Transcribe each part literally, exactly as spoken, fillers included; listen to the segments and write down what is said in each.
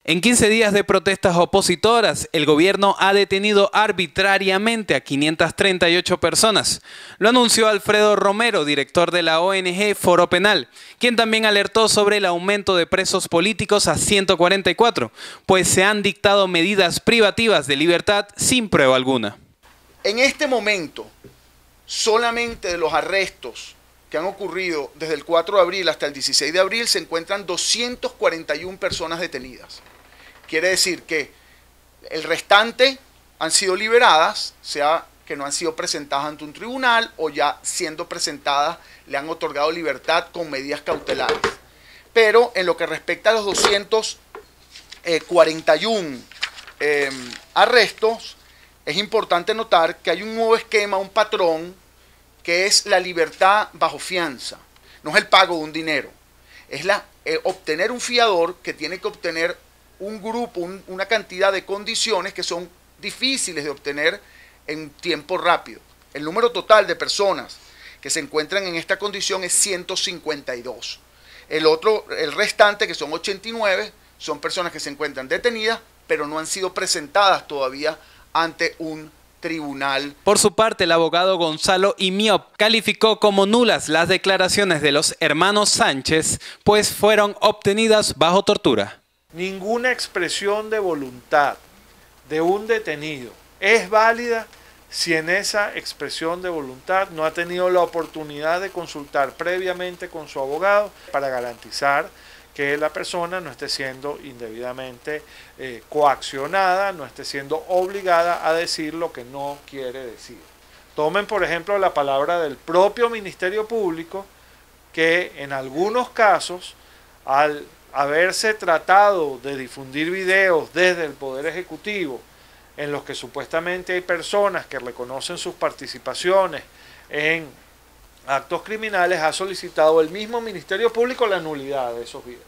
En quince días de protestas opositoras, el gobierno ha detenido arbitrariamente a quinientas treinta y ocho personas. Lo anunció Alfredo Romero, director de la O N G Foro Penal, quien también alertó sobre el aumento de presos políticos a ciento cuarenta y cuatro, pues se han dictado medidas privativas de libertad sin prueba alguna. En este momento, solamente de los arrestos que han ocurrido desde el cuatro de abril hasta el dieciséis de abril, se encuentran doscientas cuarenta y una personas detenidas. Quiere decir que el restante han sido liberadas, sea que no han sido presentadas ante un tribunal o ya siendo presentadas le han otorgado libertad con medidas cautelares. Pero en lo que respecta a los doscientos cuarenta y uno eh, arrestos, es importante notar que hay un nuevo esquema, un patrón, que es la libertad bajo fianza. No es el pago de un dinero, es la, eh, obtener un fiador que tiene que obtener un grupo, un, una cantidad de condiciones que son difíciles de obtener en tiempo rápido. El número total de personas que se encuentran en esta condición es ciento cincuenta y dos. El otro, el restante, que son ochenta y nueve, son personas que se encuentran detenidas, pero no han sido presentadas todavía ante un tribunal. Por su parte, el abogado Gonzalo Imiop calificó como nulas las declaraciones de los hermanos Sánchez, pues fueron obtenidas bajo tortura. Ninguna expresión de voluntad de un detenido es válida si en esa expresión de voluntad no ha tenido la oportunidad de consultar previamente con su abogado para garantizar que la persona no esté siendo indebidamente eh, coaccionada, no esté siendo obligada a decir lo que no quiere decir. Tomen por ejemplo la palabra del propio Ministerio Público, que en algunos casos, al haberse tratado de difundir videos desde el Poder Ejecutivo en los que supuestamente hay personas que reconocen sus participaciones en actos criminales, ha solicitado el mismo Ministerio Público la nulidad de esos videos,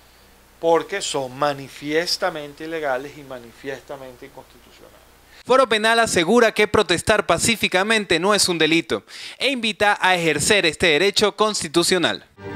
porque son manifiestamente ilegales y manifiestamente inconstitucionales. Foro Penal asegura que protestar pacíficamente no es un delito e invita a ejercer este derecho constitucional.